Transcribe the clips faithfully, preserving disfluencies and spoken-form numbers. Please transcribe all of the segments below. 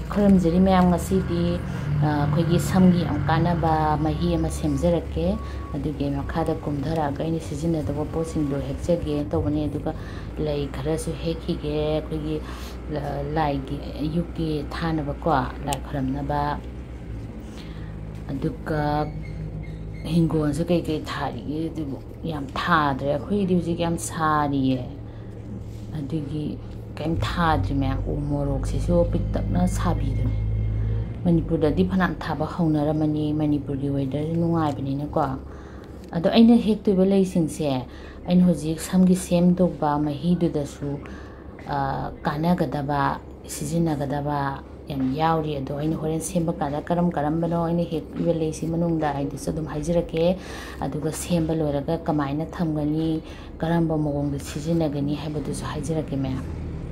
ꯈꯨꯔꯨꯝꯖꯔꯤ ꯃꯌꯥꯝ ꯉꯁꯤꯗꯤ ꯑꯩꯈꯣꯏꯒꯤ ꯁꯝꯒꯤ ꯌꯥꯝ ꯀꯥꯟꯅꯕ ꯃꯍꯤ ꯑꯃ ꯁꯦꯝꯖꯔꯛꯀꯦ ꯑꯗꯨꯒꯤ ꯃꯈꯥꯗ ꯀꯨꯝꯊꯔꯛꯑꯒ ꯑꯩꯅ ꯁꯤꯖꯤꯟꯅꯗꯕ ꯄꯣꯠꯁꯤꯡꯗꯣ ꯍꯦꯛꯆꯒꯦ ꯇꯧꯕꯅꯦ ꯑꯗꯨꯒ ꯂꯩ ꯈꯔꯁꯨ ꯍꯦꯛꯈꯤꯒꯦ ꯑꯩꯈꯣꯏꯒꯤ ꯂꯥꯏꯒꯤ ꯑꯌꯨꯛꯀꯤ ꯊꯥꯅꯕꯀꯣ ꯂꯥꯏ ꯈꯨꯔꯨꯝꯅꯕ ꯑꯗꯨꯒ ꯍꯤꯡꯒꯣꯜꯁꯨ ꯀꯩ ꯀꯩ ꯊꯥꯔꯤꯒꯦ ꯑꯗꯨꯕꯨ ꯌꯥꯝ ꯊꯥꯗ꯭ꯔꯦ ꯑꯩꯈꯣꯏꯒꯤꯗꯤ ꯍꯧꯖꯤꯛ ꯌꯥꯝ ꯁꯥꯔꯤꯌꯦ ꯑꯗꯨꯒꯤ ꯀꯩꯝ ꯊꯥꯗ꯭ꯔꯤ ꯃꯌꯥꯝ ꯎ ꯃꯣꯔꯣꯛꯁꯤꯁꯨ ꯄꯤꯛꯇꯛꯅ ꯁꯥꯕꯤꯗꯨꯅꯦ ꯃꯅꯤꯄꯨꯔꯗꯗꯤ ꯐꯅꯌꯥꯝ ꯊꯥꯕ ꯍꯧꯅꯔꯝꯃꯅꯤ ꯃꯅꯤꯄꯨꯔꯒꯤ ꯋꯦꯗꯔꯁꯤ ꯅꯨꯡꯉꯥꯏꯕꯅꯤꯅꯀꯣ ꯑꯗꯣ ꯑꯩꯅ ꯍꯦꯛꯇꯣꯏꯕ ꯂꯩꯁꯤꯡꯁꯦ ꯑꯩꯅ ꯍꯧꯖꯤꯛ ꯁꯝꯒꯤ ꯁꯦꯝꯗꯧꯕ ꯃꯍꯤꯗꯨꯗꯁꯨ ꯀꯥꯟꯅꯒꯗꯕ ꯁꯤꯖꯤꯟꯅꯒꯗꯕ ꯌꯥꯝ ꯌꯥꯎꯔꯤ ꯑꯗꯣ ꯑꯩꯅ ꯍꯣꯔꯦꯟ ꯁꯦꯝꯕ ꯀꯥꯟꯗ ꯀꯔꯝ ꯀꯔꯝꯕꯅೋ ꯑꯩꯅ ꯍꯦꯛꯏꯕ ꯂꯩꯁꯤ ꯃꯅꯨꯡꯗ ꯑꯩꯗꯨꯁꯨ ꯑꯗꯨꯝ ꯍꯥꯏꯖꯔꯛꯀꯦ ꯑꯗꯨꯒ ꯁꯦꯝꯕ ꯂꯣꯏꯔꯒ ꯀꯃꯥꯏꯅ ꯊꯝꯒꯅꯤ ꯀꯔꯝꯕ ꯃꯑꯣꯡꯗ ꯁꯤꯖꯤꯟꯅꯒꯅꯤ ꯍꯥꯏꯕꯗꯨꯁꯨ ꯍꯥꯏꯖꯔꯛꯀꯦ ꯃꯌꯥꯝ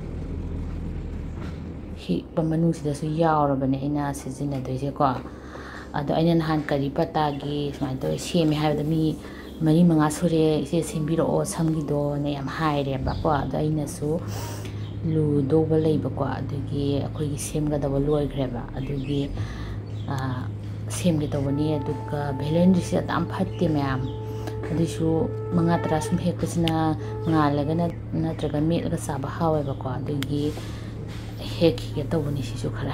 ꯍꯦꯛꯄ ꯃꯅꯨꯡꯁꯤꯗꯁꯨ ꯌꯥꯎꯔꯕꯅꯦ ꯑꯩꯅ ꯁꯤꯖꯤꯟꯅꯗꯣꯏꯁꯦꯀꯣ ꯑꯗꯣ ꯑꯩꯅ ꯅꯍꯥꯟ ꯀꯔꯤ ꯄꯇꯥꯒꯤ ꯁꯨꯃꯥꯏꯅ ꯇꯧꯋꯦ ꯁꯦꯝꯃꯦ ꯍꯥꯏꯕꯗ ꯃꯤ ꯃꯔꯤ ꯃꯉꯥ ꯁꯨꯔꯦ ꯏꯆꯦ ꯁꯦꯝꯕꯤꯔꯛꯑꯣ ꯁꯝꯒꯤꯗꯣꯅ ꯌꯥꯝ ꯍꯥꯏꯔꯦꯕꯀꯣ ꯑꯗꯣ ꯑꯩꯅꯁꯨ ꯂꯨꯗꯧꯕ ꯂꯩꯕꯀꯣ ꯑꯗꯨꯒꯤ ꯑꯩꯈꯣꯏꯒꯤ ꯁꯦꯝꯒꯗꯕ ꯂꯣꯏꯈ꯭ꯔꯦꯕ ꯑꯗꯨꯒꯤ ꯁꯦꯝꯒꯦ ꯇꯧꯕꯅꯤ ꯑꯗꯨꯒ ꯚꯦꯂꯦꯟꯗ꯭ꯔꯤꯁꯦ ꯌꯥꯝ ꯐꯠꯇꯦ ꯃꯌꯥꯝ ꯑꯗꯨꯏꯁꯨ ꯃꯉꯥ ꯇꯔꯥ ꯁꯨꯝ ꯍꯦꯛꯄꯁꯤꯅ ꯉꯥꯜꯂꯒ ꯅꯠꯇ꯭ꯔꯒ ꯃꯦꯠꯂꯒ ꯆꯥꯕ ꯍꯥꯎꯋꯦꯕꯀꯣ ꯑꯗꯨꯒꯤ ꯍꯦꯛꯈꯤꯒꯦ ꯇꯧꯕꯅꯤ ꯁꯤꯁꯨ ꯈꯔ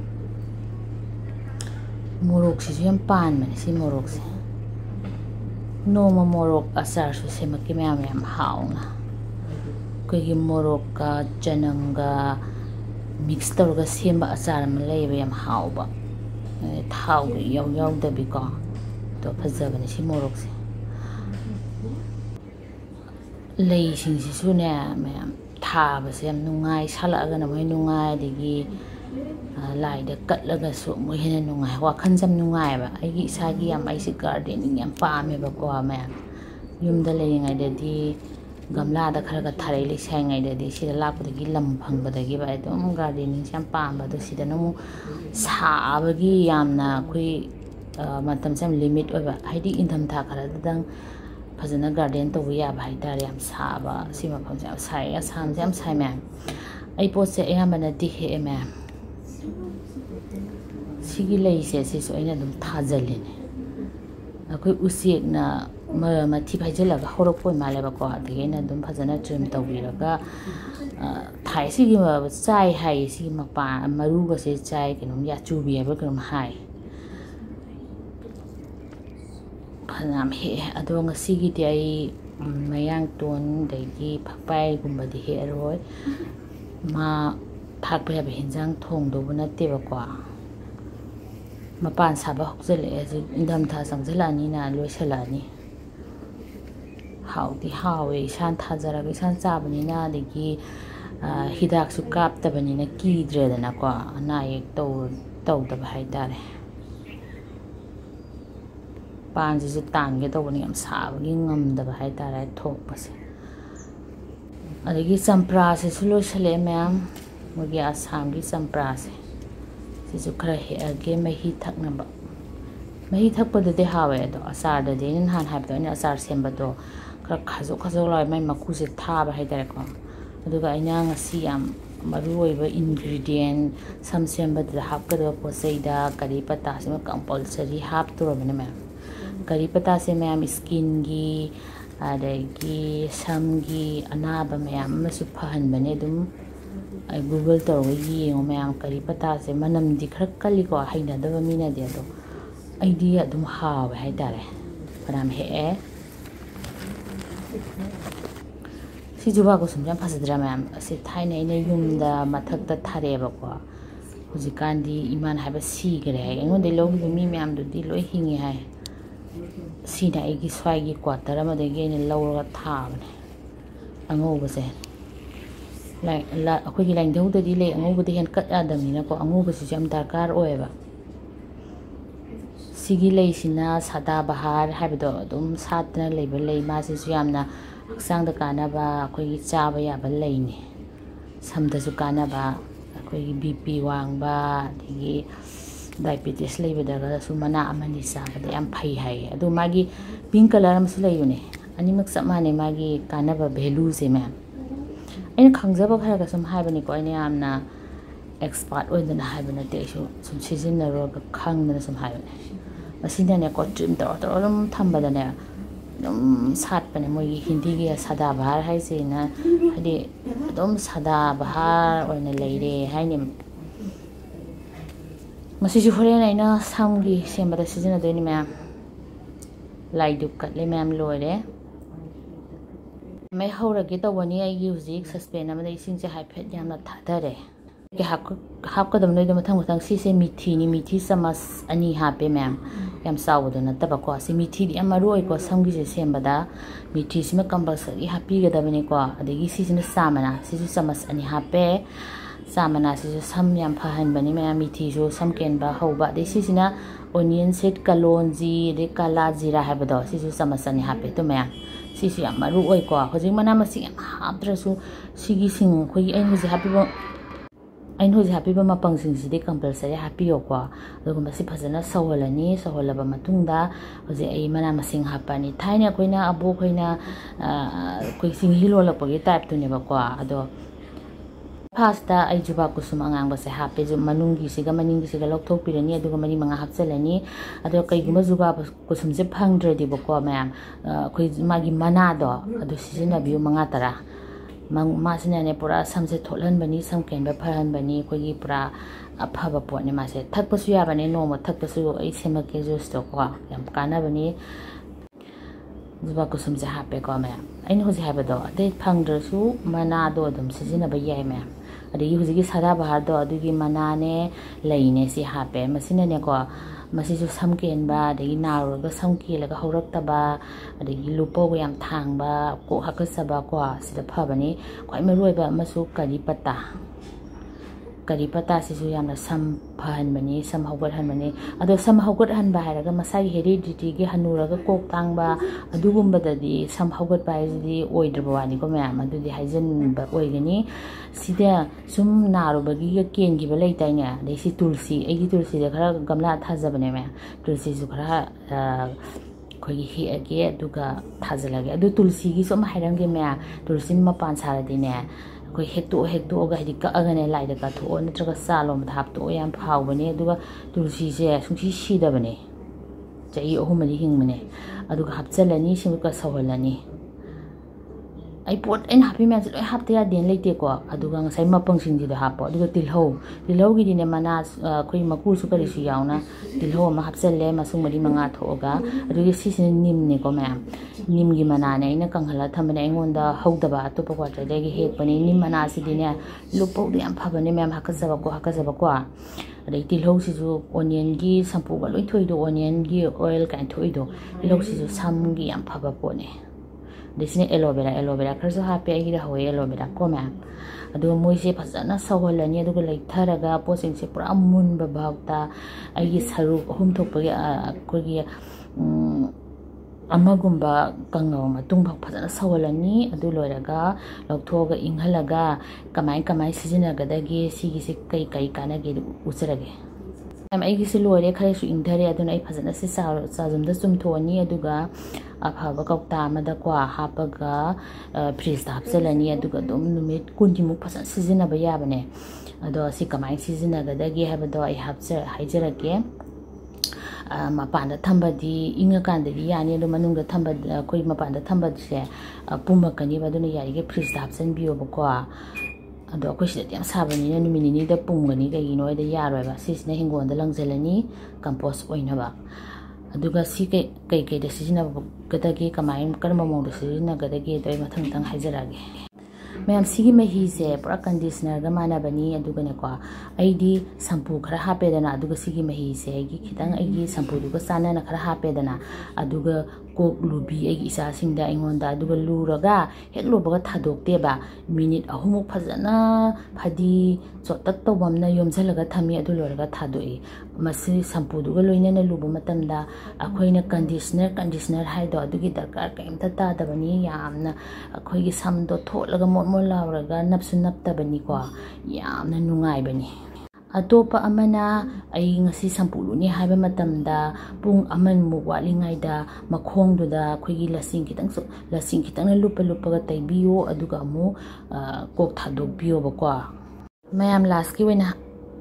ꯃꯣꯔꯣꯛꯁꯤꯁꯨ ꯌꯥꯝ ꯄꯥꯟꯕꯅꯦ ꯁꯤ ꯃꯣꯔꯣꯛꯁꯦ ꯅꯣꯡꯃ ꯃꯣꯔꯣꯛ ꯑꯆꯥꯔꯁꯨ ꯁꯦꯝꯃꯛꯀꯦ ꯃꯌꯥꯝ ꯌꯥꯝ ꯍꯥꯎꯅ ꯑꯩꯈꯣꯏꯒꯤ ꯃꯣꯔꯣꯛꯀ ꯆꯅꯝꯒ ꯃꯤꯛꯁ ꯇꯧꯔꯒ ꯁꯦꯝꯕ ꯑꯆꯥꯔ ꯑꯃ ꯂꯩꯌꯦꯕ ꯌꯥꯝ ꯍꯥꯎꯕ ꯊꯥꯎꯒ ꯏꯌꯥꯎ ꯌꯥꯎꯗꯕꯤꯀꯣ ꯑꯗꯣ ꯐꯖꯕꯅꯦ ꯁꯤ ꯃꯣꯔꯣꯛꯁꯦ ꯂꯩꯁꯤꯡꯁꯤꯁꯨꯅꯦ ꯃꯌꯥꯝ ꯊꯥꯕꯁꯦ ꯌꯥꯝ ꯅꯨꯡꯉꯥꯏ ꯁꯥꯠꯂꯛꯑꯒꯅ ꯃꯣꯏ ꯅꯨꯡꯉꯥꯏ ꯑꯗꯒꯤ ꯂꯥꯏꯗ ꯀꯠꯂꯒꯁꯨ ꯃꯣꯏ ꯍꯦꯟꯅ ꯅꯨꯡꯉꯥꯏ ꯋꯥꯈꯜꯁꯦ ꯌꯥꯝ ꯅꯨꯡꯉꯥꯏꯑꯕ ꯑꯩꯒꯤ ꯏꯁꯥꯒꯤ ꯌꯥꯝ ꯑꯩꯁꯦ ꯒꯥꯔꯗꯦꯅꯤꯡ ꯌꯥꯝ ꯄꯥꯝꯃꯦꯕꯀꯣ ꯃꯌꯥꯝ ꯌꯨꯝꯗ ꯂꯩꯔꯤꯉꯩꯗꯗꯤ ꯒꯝꯂꯥꯗ ꯈꯔꯒ ꯊꯥꯔꯛꯏ ꯂꯩꯁꯥꯏꯉꯩꯗꯗꯤ ꯁꯤꯗ ꯂꯥꯛꯄꯗꯒꯤ ꯂꯝ ꯐꯪꯕꯗꯒꯤꯕ ꯑꯗꯨꯝ ꯒꯥꯔꯗꯦꯅꯤꯡꯁꯦ ꯌꯥꯝ ꯄꯥꯝꯕ ꯑꯗꯣ ꯁꯤꯗꯅ ꯑꯃꯨꯛ ꯁꯥꯕꯒꯤ ꯌꯥꯝꯅ ꯑꯩꯈꯣই ꯃꯇꯝꯁꯦ ꯌꯥꯝ ꯂꯤꯃꯤꯠ ꯑꯣꯏꯕ ꯍꯥꯏꯗꯤ ꯏꯪꯊꯝꯊꯥ ꯈꯔꯗꯨꯗꯪ ꯐꯖꯅ ꯒꯥꯔꯗꯦꯟ ꯇꯧꯕ ꯌꯥꯕ ꯍꯥꯏꯇꯥꯔꯦ ꯌꯥꯝ ꯁꯥꯕ ꯁꯤ ꯃꯐꯝꯁꯦ ꯌꯥꯝ ꯁꯥꯏ ꯑꯁꯥꯝꯁꯦ ꯌꯥꯝ ꯁꯥꯏ ꯃꯌꯥꯝ ꯑꯩ ꯄꯣꯠꯁꯦ ꯑꯌꯥꯝꯕꯅꯗꯤ ꯍꯦꯛꯑꯦ ꯃꯌꯥꯝ ꯁꯤꯒꯤ ꯂꯩꯁꯦ ꯁꯤꯁꯨ ꯑꯩꯅ ꯑꯗꯨꯝ ꯊꯥꯖꯤꯜꯂꯤꯅꯦ ꯑꯩꯈꯣꯏ ꯎꯆꯦꯛꯅ ꯃꯊꯤ ꯐꯥꯏꯖꯤꯜꯂꯒ ꯍꯧꯔꯛꯄ ꯑꯣꯏ ꯃꯥꯜꯂꯦꯕꯀꯣ ꯑꯗꯒꯤ ꯑꯩꯅ ꯑꯗꯨꯝ ꯐꯖꯅ ꯇ꯭ꯔꯤꯝ ꯇꯧꯕꯤꯔꯒ ꯊꯥꯏ ꯁꯤꯒꯤ ꯆꯥꯏ ꯍꯥꯏꯌꯦ ꯁꯤꯒꯤ ꯃꯄꯥꯟ ꯃꯔꯨꯒꯁꯦ ꯆꯥꯏ ꯀꯩꯅꯣꯝ ꯌꯥꯆꯨꯕꯤ ꯍꯥꯏꯕ ꯀꯩꯅꯣꯝ ꯍꯥꯏ ꯐꯅꯌꯥꯝ ꯍꯦꯛꯑꯦ ꯑꯗꯣ ꯉꯁꯤꯒꯤꯗꯤ ꯑꯩ ꯃꯌꯥꯡꯇꯣꯟ ꯑꯗꯒꯤ ꯐꯛꯄꯥꯏꯒꯨꯝꯕꯗꯤ ꯍꯦꯛꯑꯔꯣꯏ ꯃꯥ ꯊꯥꯛꯄ ꯌꯥꯕ ꯍꯦꯟꯖꯥꯡ ꯊꯣꯡꯗꯧꯕ ꯅꯠꯇꯦꯕꯀꯣ ꯃꯄꯥꯟ ꯁꯥꯕ ꯍꯧꯖꯤꯜꯂꯛꯑꯦ ꯍꯧꯖꯤꯛ ꯏꯪꯊꯝꯊꯥ ꯆꯪꯁꯤꯜꯂꯛꯑꯅꯤꯅ ꯂꯣꯏꯁꯤꯜꯂꯛꯑꯅꯤ ꯍꯥꯎꯗꯤ ꯍꯥꯎꯋꯦ ꯏꯁꯥꯅ ꯊꯥꯖꯔꯒ ꯏꯁꯥꯅ ꯆꯥꯕꯅꯤꯅ ꯑꯗꯒꯤ ꯍꯤꯗꯥꯛꯁꯨ ꯀꯥꯞꯇꯕꯅꯤꯅ ꯀꯤꯗ꯭ꯔꯦꯗꯅꯀꯣ ꯑꯅꯥ ꯑꯌꯦꯛ ꯇꯧꯗꯕ ꯍꯥꯏꯇꯥꯔꯦ ꯄꯥꯟꯁꯤꯁꯨ ꯇꯥꯟꯒꯦ ꯇꯧꯕꯅꯤ ꯌꯥꯝ ꯁꯥꯕꯒꯤ ꯉꯝꯗꯕ ꯍꯥꯏꯇꯥꯔꯦ ꯊꯣꯛꯄꯁꯦ ꯑꯗꯒꯤ ꯆꯝꯄ꯭ꯔꯥꯁꯤꯁꯨ ꯂꯣꯏꯁꯤꯜꯂꯛꯑꯦ ꯃꯌꯥꯝ ꯃꯣꯏꯒꯤ ꯑꯁꯥꯝꯒꯤ ꯆꯝꯄ꯭ꯔꯥꯁꯦ ꯁꯤꯁꯨ ꯈꯔ ꯍꯦꯛꯑꯒꯦ ꯃꯍꯤ ꯊꯛꯅꯕ ꯃꯍꯤ ꯊꯛꯄꯗꯗꯤ ꯍꯥꯎꯋꯦ ꯑꯗꯣ ꯑꯆꯥꯔꯗꯗꯤ ꯑꯩꯅ ꯅꯍꯥꯟ ꯍꯥꯏꯕꯗꯣ ꯑꯩꯅ ꯑꯆꯥꯔ ꯁꯦꯝꯕꯗꯣ ꯈꯔ ꯈꯥꯖꯣꯛ ꯈꯥꯖꯣꯛ ꯂꯥꯎꯋꯦ ꯃꯥꯏ ꯃꯀꯨꯁꯦ ꯊꯥꯕ ꯍꯥꯏꯇꯥꯔꯦꯀꯣ ꯑꯗꯨꯒ ꯑꯩꯅ ꯉꯁꯤ ꯌꯥꯝ ꯃꯔꯨꯑꯣꯏꯕ ꯏꯟꯒ꯭ꯔꯤꯗꯤꯌꯦꯟ ꯁꯝ ꯁꯦꯝꯕꯗꯨꯗ ꯍꯥꯞꯀꯗꯕ ꯄꯣꯠ ꯆꯩꯗ ꯀꯔꯤ ꯄꯇꯥꯁꯤꯃ ꯀꯝꯄꯜꯁꯔꯤ ꯍꯥꯞꯇꯣꯔꯕꯅꯦ ꯃꯌꯥꯝ ꯀꯔꯤ ꯄꯇꯥꯁꯦ ꯃꯌꯥꯝ ꯏꯁꯀꯤꯟꯒꯤ ꯑꯗꯒꯤ ꯁꯝꯒꯤ ꯑꯅꯥꯕ ꯃꯌꯥꯝ ꯑꯃꯁꯨ ꯐꯍꯟꯕꯅꯦ ꯑꯗꯨꯝ ꯑꯩ ꯒꯨꯒꯜ ꯇꯧꯔꯒ ꯌꯦꯡꯉꯣ ꯃꯌꯥꯝ ꯀꯔꯤ ꯄꯇꯥꯁꯦ ꯃꯅꯝꯗꯤ ꯈꯔ ꯀꯜꯂꯤꯀꯣ ꯍꯩꯅꯗꯕ ꯃꯤꯅꯗꯤ ꯑꯗꯣ ꯑꯩꯗꯤ ꯑꯗꯨꯝ ꯍꯥꯎꯋꯦ ꯍꯥꯏꯇꯥꯔꯦ ꯐꯅꯌꯥꯝ ꯍꯦꯛꯑꯦ ꯁꯤ ꯖꯨꯕꯥ ꯀꯨꯁꯨꯝꯁꯦ ꯌꯥꯝ ꯐꯖꯗ꯭ꯔꯥ ꯃꯌꯥꯝ ꯑꯁꯤ ꯊꯥꯏꯅ ꯑꯩꯅ ꯌꯨꯝꯗ ꯃꯊꯛꯇ ꯊꯥꯔꯛꯑꯦꯕꯀꯣ ꯍꯧꯖꯤꯛꯀꯥꯟꯗꯤꯏꯃꯥꯅ ꯍꯥꯏꯕ ꯁꯤꯈꯔꯦ ꯍꯥꯏ ꯑꯩꯉꯣꯟꯗꯒꯤ ꯂꯧꯈꯤꯕ ꯃꯤ ꯃꯌꯥꯝꯗꯨꯗꯤ ꯂꯣꯏ ꯍꯤꯡꯉꯤ ꯍꯥꯏ ꯁꯤꯅ ꯑꯩꯒꯤ ꯁ꯭ꯋꯥꯏꯒꯤ ꯀ꯭ꯋꯥꯇꯔ ꯑꯃꯗꯒꯤ ꯑꯩꯅ ꯂꯧꯔꯒ ꯊꯥꯕꯅꯦ ꯑꯉꯧꯕꯁꯦ ꯑꯩꯈꯣꯏꯒꯤ ꯂꯥꯏꯙꯧꯗꯗꯤ ꯂꯩ ꯑꯉꯧꯕꯗꯤ ꯍꯦꯟꯅ ꯀꯠ ꯌꯥꯗꯕꯅꯤꯅꯀꯣ ꯑꯉꯧꯕꯁꯤꯁꯨ ꯌꯥꯝ ꯗꯔꯀꯥꯔ ꯑꯣꯏꯌꯦꯕ ꯁꯤꯒꯤ ꯂꯩꯁꯤꯅ ꯁꯗꯥꯕꯍꯥꯔ ꯍꯥꯏꯕꯗꯣ ꯑꯗꯨꯝ ꯁꯥꯠꯇꯅ ꯂꯩꯕ ꯂꯩ ꯃꯥꯁꯤꯁꯨ ꯌꯥꯝꯅ ꯍꯛꯆꯥꯡꯗ ꯀꯥꯟꯅꯕ ꯑꯩꯈꯣꯏꯒꯤ ꯆꯥꯕ ꯌꯥꯕ ꯂꯩꯅꯤ ꯁꯝꯗꯁꯨ ꯀꯥꯟꯅꯕ ꯑꯩꯈꯣꯏꯒꯤ ꯕꯤ ꯄꯤ ꯋꯥꯡꯕ ꯑꯗꯒꯤ ꯗꯥꯏꯕꯦꯇꯤꯁ ꯂꯩꯕꯗꯒꯁꯨ ꯃꯅꯥ ꯑꯃꯅꯤ ꯆꯥꯕꯗ ꯌꯥꯝ ꯐꯩ ꯍꯥꯏꯌꯦ ꯑꯗꯨ ꯃꯥꯒꯤ ꯄꯤꯡ ꯀꯂꯔ ꯑꯃꯁꯨ ꯂꯩꯕꯅꯦ ꯑꯅꯤꯃꯛ ꯆꯞ ꯃꯥꯟꯅꯩ ꯃꯥꯒꯤ ꯀꯥꯟꯅꯕ ꯚꯦꯂꯨꯁꯦ ꯃꯌꯥꯝ ꯑꯩꯅ ꯈꯪꯖꯕ ꯈꯔꯒ ꯁꯨꯝ ꯍꯥꯏꯕꯅꯤꯀꯣ ꯑꯩꯅ ꯌꯥꯝꯅ expert oidana haibana te isu sum sizinnaroga khangdana sum haibane masindane ko trim tor tor dum thambadane dum satpane moi hindi gi sada bahar haise na hadi dum sada bahar oina leire haini masi ju hore naina samgi semba da sizina doini ma'am lai du katle ma'am loire mai haurage tawani ai gi huzik suspend amada ising je haiphet yamna thadare ke hap hap ka dam noi da mathang mathang si se mithi ni mithi samas ani hape ma'am yam saw do na taba ko si mithi di amaru ko samgi je semba da mithi sima compulsory happy ga da bane ko adegi si sina samana si su samas ani hape samana si su sam yam phahan bani ma'am mithi jo sam ken ba hoba de si sina onion set kalonji de kala jira habado si su samas ani hape to ma'am si si amaru oi ko hoji mana masi yam hadrasu sigi sing khoi ai hoji happy bo ai hoji happy ba mapang sing si de compulsory happy yo ko adugum si phajana sawalani sawalaba matungda hoji ai mana masing hapani thaina koina abu koina koi sing hilo la pagi type tu ne ba ko ado pasta ai juba kusum angang ba se happy ju manungi siga maningi siga lokthok pirani aduga mani manga hapchalani ado kai guma juga kusum je phangdre di ba ko ma'am koi magi mana do ado sijina biu manga tara mang ma sine ne pura samse tholan bani sam ken ba pharan bani koi gi pura aphaba pot ne ma se thakpa su ya bane no ma thakpa su ai sema ke juice to ko yam kana bani juba kusum je happy ko ma'am ai no je ha ba do ade phangdre su mana do dum sijina ba yai ma'am adigi hujigi sada bahar do adugi manane laine si hape masina ne ko masi ju samken ba adigi naru ga samki laga horak taba adigi lupo go yam thang ba ko hakasaba ko sida phabani khoi maroi ba masu kari pata kari pata si ju yamna sam phan bani sam hogat han bani ado sam hogat han ba haraga masai heredity gi hanuraga kok tang ba adugumba dadi sam hogat ba ji oidrba wani ko ma'am adudi haijen ba oigani sida sum naru bagi ga ken gi ba leitaina de si tulsi egi tulsi de khara gamla thajabane ma tulsi ju khara khoi hi age aduga thajalage adu tulsi gi som hairange ma tulsi ma pan saradi ne koi hekto hekto ga hidi ka agane lai da ka tho natraga salom thap to yam phau bane aduga tulsi je sungsi sida bane chai ohumani hingmane aduga hapchalani simuka sawalani ai pot en happy man loi hapte ya den leite ko aduga ngai mapang sing ji da hapo aduga tilho tilho gi dine mana khoi maku su kari su yauna tilho ma hapchalle masung mari manga thoga aduga si sin nim ne ko ma'am nim gi mana ne ina kanghala thamane aingonda hauda to ko tra de gi hek pani nim mana si dine lupo di am phabane ma'am hakazaba ko hakazaba ko adai tilho si ju onion gi sampu ga loi thoi do onion gi oil kan thoi do tilho si ju sam gi am phaba po ne desine aloe vera aloe vera khar so happy ai da hoye aloe vera ko ma'am adu moi se phajana sawalani adu lai tharaga posing se pura mun ba bhakta ai saru hum thok pa ko gi amagumba kangaw matung bhak phajana sawalani adu loiraga lokthoga inghalaga kamai kamai sijina gadagi sigi se kai kai kana gi usarage am ai gi se loire khare su indhare aduna ai phajana se sa sajum da sum thoni aduga aphaba kawta amada kwa hapaga freeze da hapchalani aduga dum numit kunti mu phajana sijina ba yabane ado si kamai sijina gadagi habado ai hapcha haijarage mapanda thambadi inga kandagi yani do manunga thambad koi mapanda thambad se puma kani baduna yarige freeze da hapchan biyo bako ado ko sida yam sabani na numini ni da pumgani ga ino da yaroi ba sisna hingon da langzelani compost oina ba aduga si kai kai kai da sijina gadagi kamai karma mo da sijina gadagi doi mathang tang haijarage ma'am सिगी मही से पूरा conditioner गा माना बनी अदुगा ने को ID shampoo खरा हापेदना अदुगा सिगी मही से आईगी खितंग आईगी शैम्पू दुगा साना खरा हापेदना अदुगा कोक लुबी आईगी इसा सिंगदा इंगोंदा अदुगा लुरगा हेक लोबगा थादोक्तेबा मिनिट अहुमुक फजना फदी चोतक तोबमना योमझलगा थमी अदु लोरगा थादोई मसी शैम्पू दुगा लोइनना लुबो मतमदा अखोइना कंडीशनर कंडीशनर हाइदो अदुगी दरकार कैमता तादबनी यामना अखोइगी समदो थोलगा मोलावरगा नपसु नपतबनी को यामना नुंगाइबनी अतोपा अमना आई ngasi sampuluni haiba matamda pung aman mu walingaida makhongduda khoigi lasing kitang so lasing kitang na lupa lupa ga taibiyo aduga mu kok thadok biyo ba ko mayam last ki wena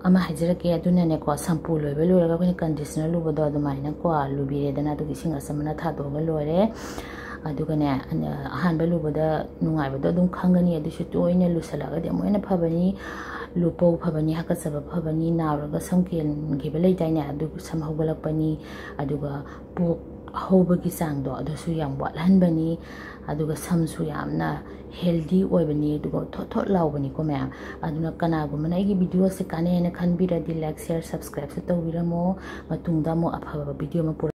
ama hajirake adunane ko shampoo loibe loiraga ko conditioner lubodo adumaina ko lubiredana adu ising asamana thadoga loire adugane ahanba luboda nungaibado dum khangani adu shu toina lusalaga de moina phabani lupo phabani hakasaba phabani nawraga samken gibelai daina adu samhogalakpani aduga pok hobagi sangdo adu su yam watlanbani aduga samsu yamna healthy oibani aduga thot thot lawbani ko ma'am aduna kanagumana igi video se kanena khanbira di like share subscribe se tawiramo matungda mo aphaba video ma